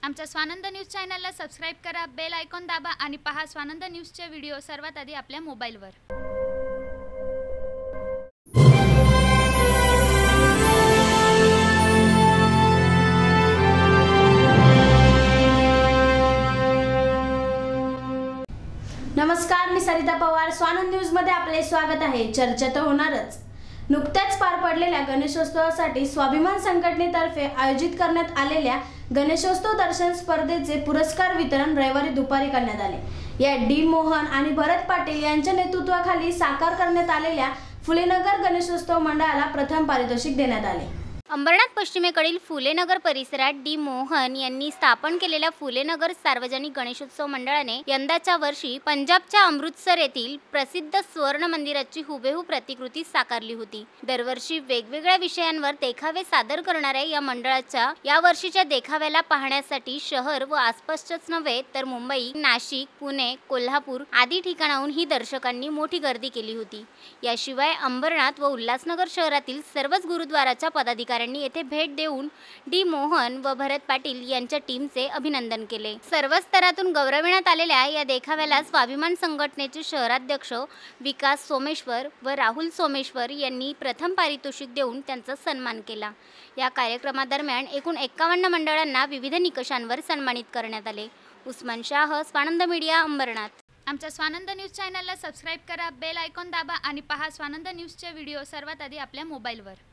आमच्या स्वानंद न्यूज चॅनलला सबस्क्राइब करा, बेल आयकॉन दाबा आणि पहा स्वानंद न्यूजचे व्हिडिओ सर्वात आधी आपल्या मोबाईलवर। नमस्कार, मी सरिता पवार। स्वानंद न्यूज मध्ये आपले स्वागत आहे। चर्चा तर होणारच। नुकत्याच पार पडलेल्या गणेशोत्सवासाठी स्वाभिमान संघटनेतर्फे आयोजित करण्यात आलेल्या गणेशोत्सव दर्शन स्पर्धेचे पुरस्कार वितरण रविवारी दुपारी करण्यात आले। या डी मोहन आणि भरत पाटील यांच्या नेतृत्वाखाली साकार करण्यात आलेल्या फुलेनगर गणेशोत्सव मंडळाला प्रथम पारितोषिक देण्यात आले। अंबरनाथ पश्चिमेकडील फुलेनगर परिसरात डी मोहन यांनी स्थापन केलेल्या फुलेनगर सार्वजनिक गणेशोत्सव मंडळाने यंदाच्या वर्षी पंजाबच्या अमृतसर येथील प्रसिद्ध स्वर्ण मंदिराची हुबेहूब प्रतिकृती साकारली होती। दरवर्षी वेगवेगळ्या विषयांवर देखावे सादर करणाऱ्या या मंडळाच्या या वर्षीच्या देखाव्याला पाहण्यासाठी शहर व आसपासच नव्हे तर मुंबई, नाशिक, पुणे, कोल्हापूर आदी ठिकाणाहूनही दर्शकांनी मोठी गर्दी केली होती। याशिवाय अंबरनाथ व उल्हासनगर शहरातील सर्वच गुरुद्वाराच्या पदाधिकाऱ्यांनी येथे भेट देऊन डी मोहन व भरत पाटील यांच्या टीमचे अभिनंदन केले। सर्व स्तरातून गौरविण्यात आलेल्या या देखाव्याला स्वाभिमान संघटनेचे शहराध्यक्ष विकास सोमेश्वर व राहुल सोमेश्वर यांनी प्रथम पारितोषिक देऊन त्यांचा सन्मान केला। या कार्यक्रमादरम्यान एकूण 51 मंडळांना विविध निकषांवर सन्मानित करण्यात आले। उस्मान शाह, स्वानंद मीडिया, अंबरनाथ। आमच्या स्वानंद न्यूज चॅनलला सबस्क्राइब करा, बेल आयकॉन दाबा आणि पहा स्वानंद न्यूजचे व्हिडिओ सर्वात आधी आपल्या मोबाईलवर।